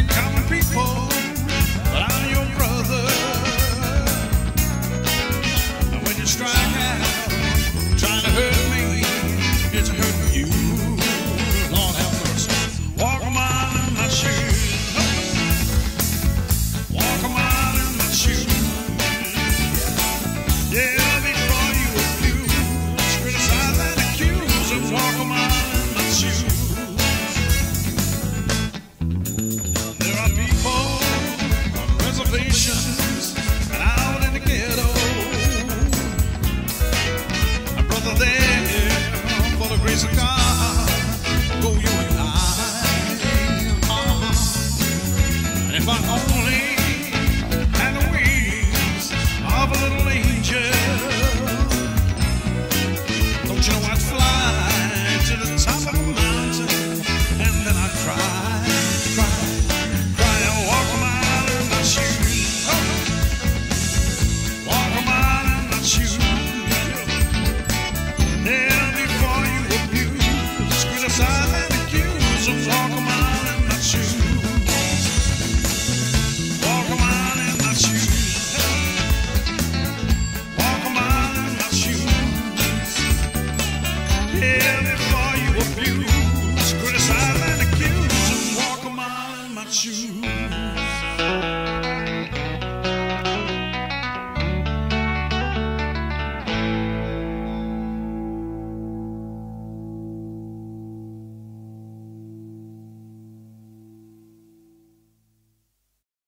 common people, but I'm your brother. And when you strike out, trying to hurt me, it's hurting you. Lord have mercy. Walk a mile in my shoes. Walk a mile in my shoes. Yeah, before you abuse, criticize and accuse, and walk a mile in my shoes. There are people on reservations and out in the ghetto. My brother there, for the grace of God, go you and I. And if I only